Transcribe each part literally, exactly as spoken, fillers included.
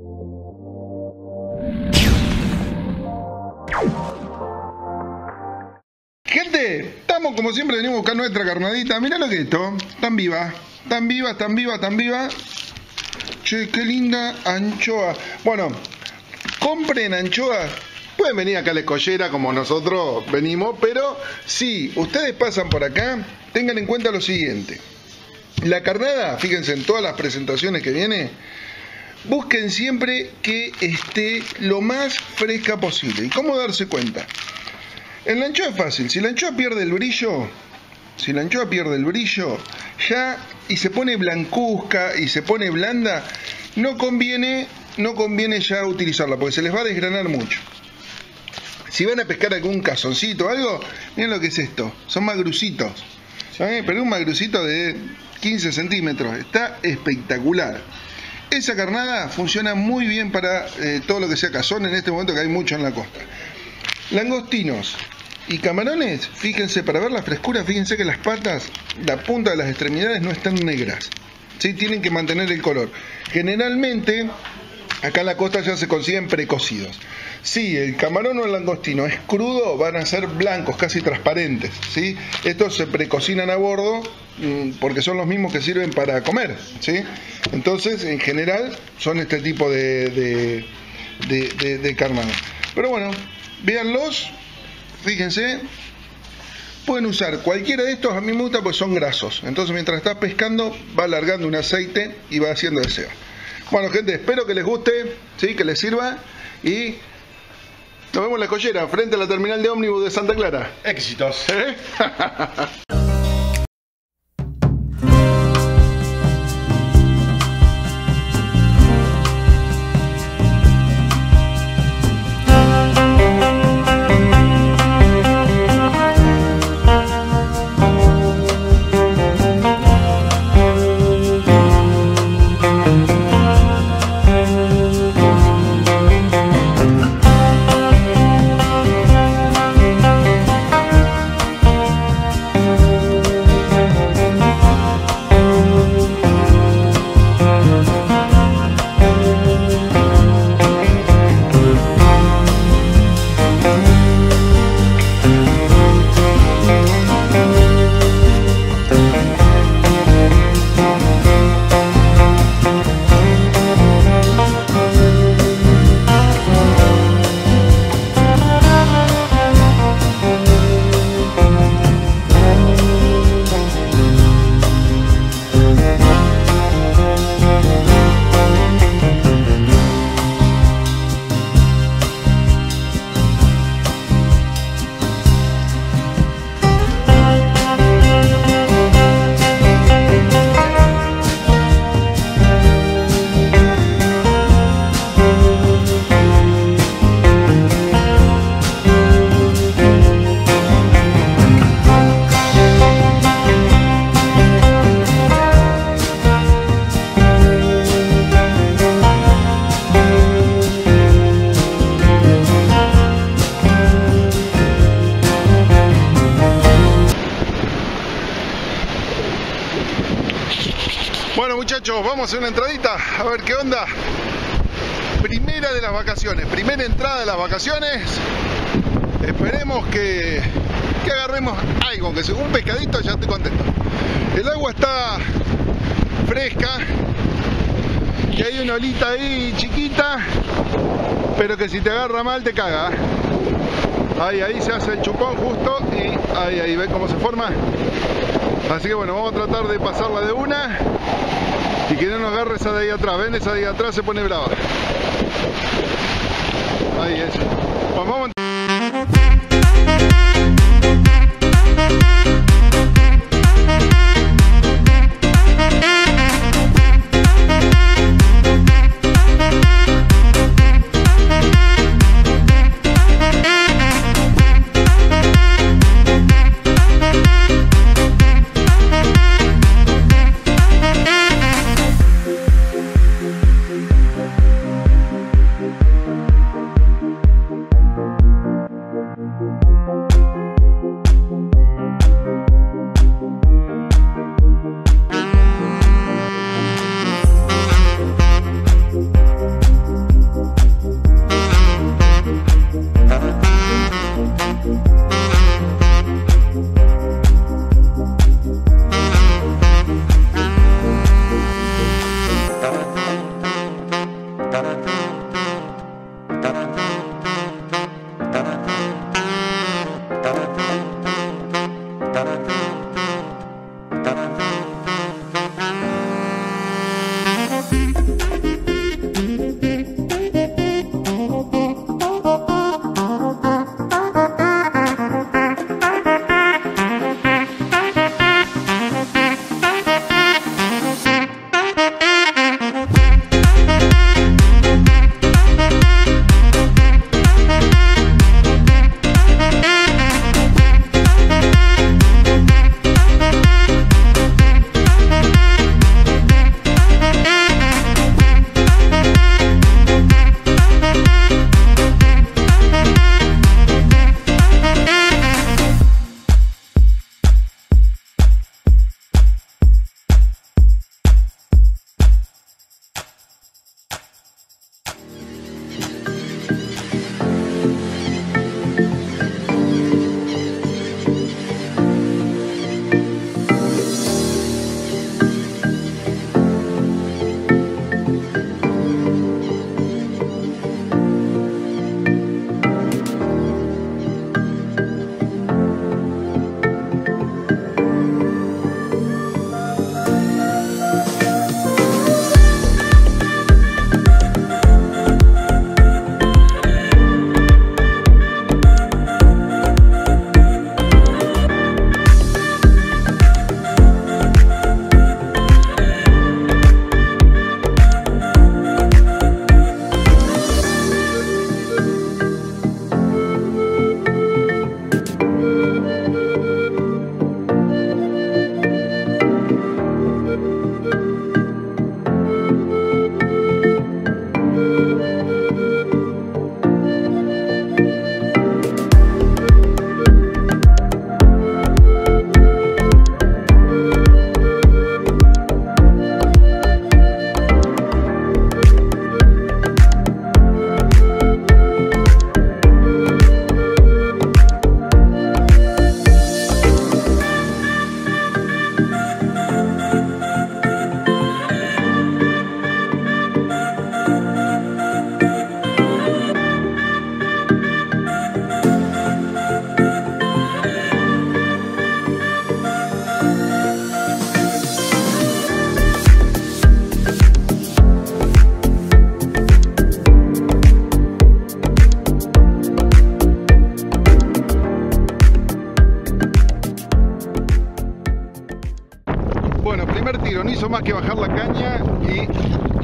Gente, estamos como siempre, venimos a buscar nuestra carnadita. Mirá lo que es esto, tan viva, tan viva, tan viva, tan viva. Che, qué linda anchoa. Bueno, compren anchoas. Pueden venir acá a la escollera como nosotros venimos, pero si ustedes pasan por acá, tengan en cuenta lo siguiente. La carnada, fíjense en todas las presentaciones que viene, busquen siempre que esté lo más fresca posible. ¿Y cómo darse cuenta? En la anchoa es fácil, si la anchoa pierde el brillo, si la anchoa pierde el brillo, ya y se pone blancuzca y se pone blanda, no conviene, no conviene ya utilizarla, porque se les va a desgranar mucho. Si van a pescar algún cazoncito o algo, miren lo que es esto, son magrucitos, ¿sabes? Pero un magrucito de quince centímetros, está espectacular. Esa carnada funciona muy bien para eh, todo lo que sea cazón en este momento que hay mucho en la costa. Langostinos y camarones, fíjense, para ver la frescura, fíjense que las patas, la punta de las extremidades no están negras, ¿sí? Tienen que mantener el color. Generalmente, acá en la costa ya se consiguen precocidos. Si el camarón o el langostino es crudo, van a ser blancos, casi transparentes, ¿sí? Estos se precocinan a bordo porque son los mismos que sirven para comer, ¿sí? Entonces, en general, son este tipo de, de, de, de, de carnada. Pero bueno, véanlos, fíjense, pueden usar cualquiera de estos, a mí me gusta porque son grasos, entonces mientras estás pescando va alargando un aceite y va haciendo deseo. Bueno gente, espero que les guste, ¿sí? Que les sirva y nos vemos en la escollera, frente a la terminal de ómnibus de Santa Clara. Éxitos. ¿Eh? Bueno muchachos, vamos a hacer una entradita, a ver qué onda. Primera de las vacaciones, primera entrada de las vacaciones. Esperemos que, que agarremos algo, que sea un pescadito, ya estoy contento. El agua está fresca, y hay una olita ahí chiquita, pero que si te agarra mal te caga. Ahí, ahí se hace el chupón justo, y ahí, ahí, ¿ven cómo se forma? Así que bueno, vamos a tratar de pasarla de una y que no nos agarre esa de ahí atrás. ¿Ven? Esa de ahí atrás se pone brava. Ahí es. Pues vamos a...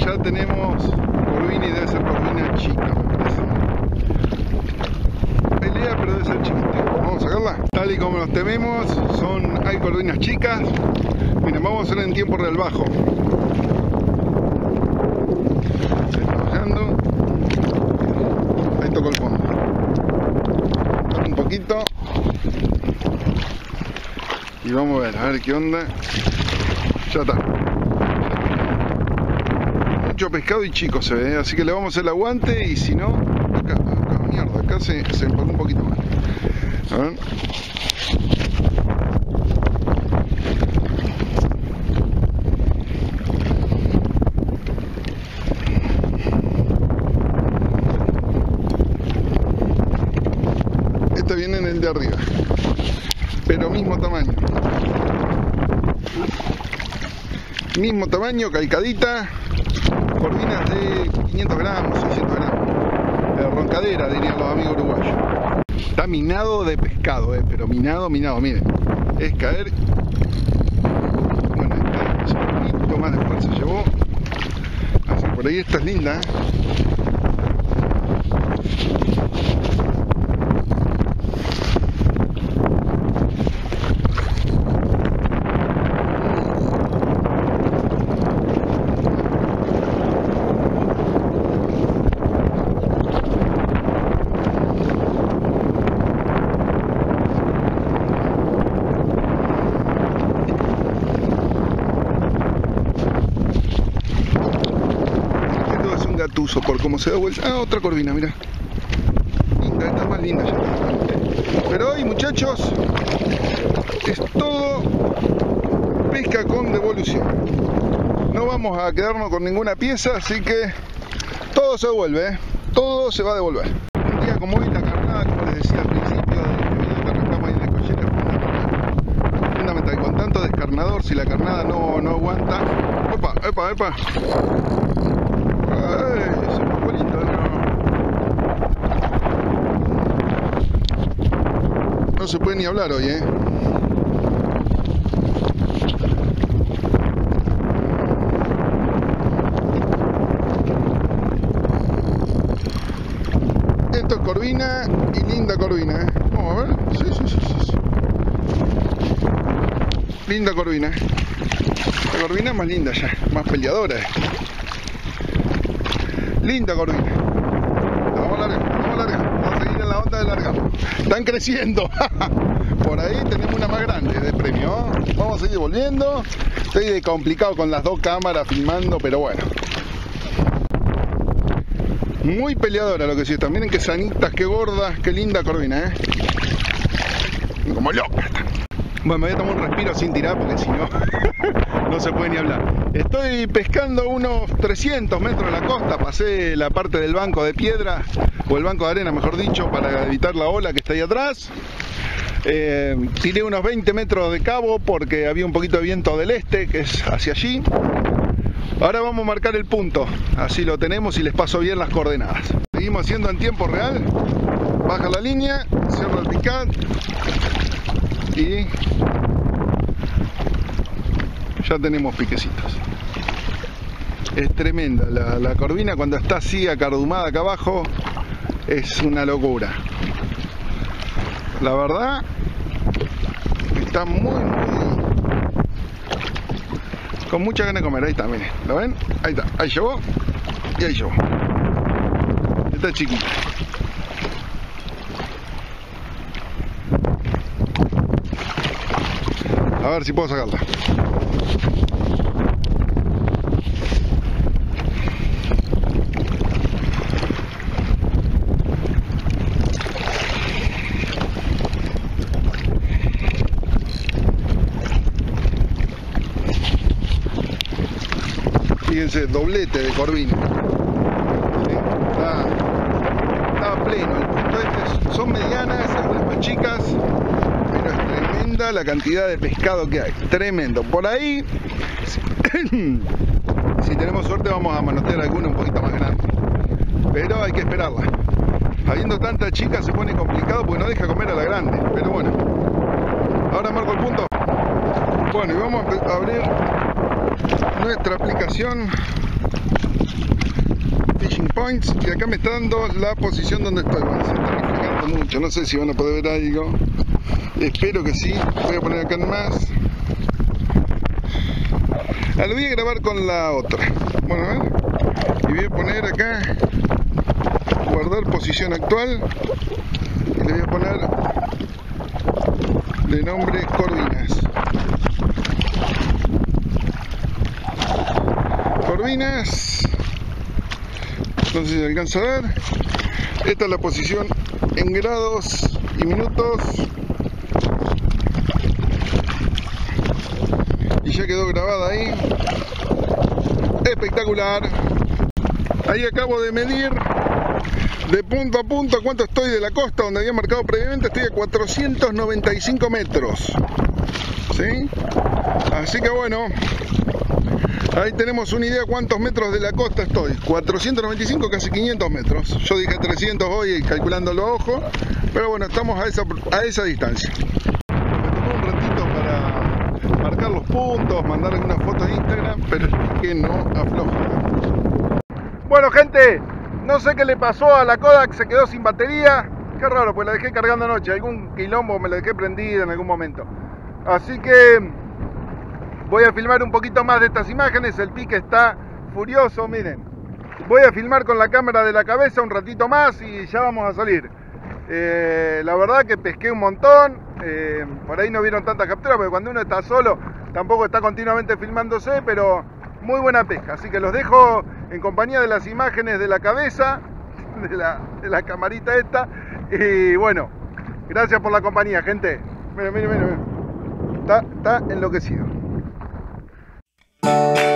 ya tenemos corvina y debe ser corvina chica, me parece. Pelea, pero debe ser chiquita. Vamos a sacarla. Tal y como nos tememos, son, hay corvinas chicas. Miren, vamos a hacer en tiempo real bajo. Se está bajando. Ahí tocó el fondo. Un poquito. Y vamos a ver, a ver qué onda. Ya está. Mucho pescado y chico se ve, así que le vamos a hacer el aguante y si no, acá, acá mierda, acá se, se empaló un poquito más. A ver. Este viene en el de arriba, pero mismo tamaño. Mismo tamaño, calcadita. Corvinas de quinientos gramos, seiscientos gramos. De roncadera, dirían los amigos uruguayos. Está minado de pescado, eh, pero minado, minado, miren. Es caer. Bueno, esta un poquito más de fuerza llevó. Así por ahí esta es linda. ¿Eh? Gatuso, por cómo se da vuelta. Ah, otra corvina, mira. Linda, está más linda ya. Pero hoy, muchachos, es todo pesca con devolución. No vamos a quedarnos con ninguna pieza, así que todo se devuelve, ¿eh? Todo se va a devolver. Un día como hoy, la carnada, como les decía al principio del video que arrancamos ahí en la cochera, es fundamental. Fundamental. Y con tanto descarnador, si la carnada no, no aguanta. Epa, epa, epa. Ay, ese papelito, no. No se puede ni hablar hoy, ¿eh? Esto es corvina y linda corvina, ¿eh? Vamos a ver. Sí, sí, sí, sí. Linda corvina. La corvina es más linda ya, más peleadora. Linda corvina. Vamos a largar, vamos a largar. Vamos a seguir en la onda de largar. Están creciendo. Por ahí tenemos una más grande de premio. Vamos a seguir volviendo. Estoy complicado con las dos cámaras filmando, pero bueno. Muy peleadora lo que sí está. Miren qué sanitas, qué gordas, qué linda corvina, ¿eh? Como loca. Bueno, me voy a tomar un respiro sin tirar porque si no, no se puede ni hablar. Estoy pescando unos trescientos metros de la costa. Pasé la parte del banco de piedra, o el banco de arena, mejor dicho, para evitar la ola que está ahí atrás. Eh, tiré unos veinte metros de cabo porque había un poquito de viento del este, que es hacia allí. Ahora vamos a marcar el punto. Así lo tenemos y les paso bien las coordenadas. Seguimos haciendo en tiempo real. Baja la línea, cierra el picat. Y ya tenemos piquecitos. Es tremenda la, la corvina cuando está así acardumada acá abajo, es una locura. La verdad está muy muy con mucha ganas de comer. Ahí está, miren, ¿lo ven? Ahí está, ahí llegó y ahí llegó. Está chiquita. A ver si puedo sacarla. Fíjense, doblete de corvina. ¿Sí? Está, está pleno. El punto este es, son medianas, algunas más chicas, pero es tremenda la cantidad de pescado que hay. Tremendo. Por ahí, si, si tenemos suerte, vamos a manotear alguna un poquito más grande. Pero hay que esperarla. Habiendo tanta chica se pone complicado porque no deja comer a la grande. Pero bueno. Ahora marco el punto. Bueno, y vamos a abrir nuestra aplicación points y acá me está dando la posición donde estoy. Bueno, se está reflejando mucho, no sé si van a poder ver algo. Espero que sí. Voy a poner acá en más. Ah, lo voy a grabar con la otra. Bueno, a ver. Y voy a poner acá guardar posición actual y le voy a poner de nombre Corvinas. Corvinas. No sé si se alcanza a ver. Esta es la posición en grados y minutos. Y ya quedó grabada ahí. Espectacular. Ahí acabo de medir de punto a punto cuánto estoy de la costa donde había marcado previamente. Estoy a cuatrocientos noventa y cinco metros. ¿Sí? Así que bueno, ahí tenemos una idea cuántos metros de la costa estoy. cuatrocientos noventa y cinco, casi quinientos metros. Yo dije trescientos hoy calculándolo a ojo, pero bueno, estamos a esa, a esa distancia. Me tomó un ratito para marcar los puntos, mandar algunas fotos de Instagram, pero es que no afloja. Bueno, gente, no sé qué le pasó a la Kodak, se quedó sin batería. Qué raro, pues la dejé cargando anoche. Algún quilombo me la dejé prendida en algún momento. Así que voy a filmar un poquito más de estas imágenes. El pique está furioso, miren. Voy a filmar con la cámara de la cabeza un ratito más y ya vamos a salir. Eh, la verdad que pesqué un montón. Eh, por ahí no vieron tantas capturas, porque cuando uno está solo tampoco está continuamente filmándose, pero muy buena pesca. Así que los dejo en compañía de las imágenes de la cabeza, de la, de la camarita esta. Y bueno, gracias por la compañía, gente. Miren, miren, miren. Está, está enloquecido.